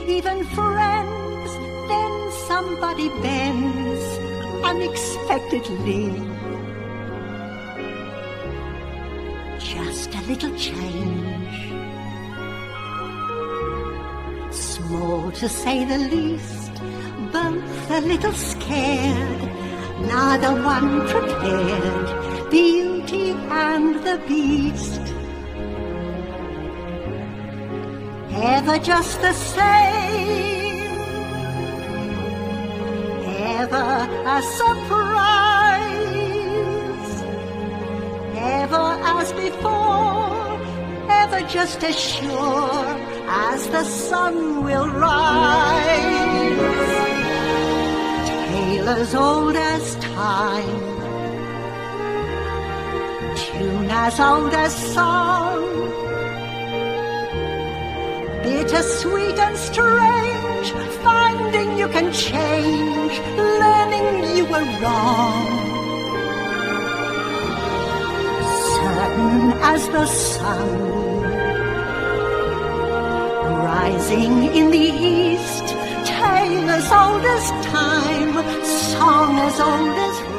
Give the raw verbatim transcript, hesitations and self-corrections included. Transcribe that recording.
even friends. Then somebody bends unexpectedly. Just a little change, small to say the least, both a little scared, neither one prepared, Beauty and the Beast. Ever just the same, ever a surprise, ever as before, ever just as sure as the sun will rise. Tale as old as time, tune as old as song, bitter-sweet and strange, finding you can change, learning you were wrong. Certain as the sun, rising in the east, tale as old as time, song as old as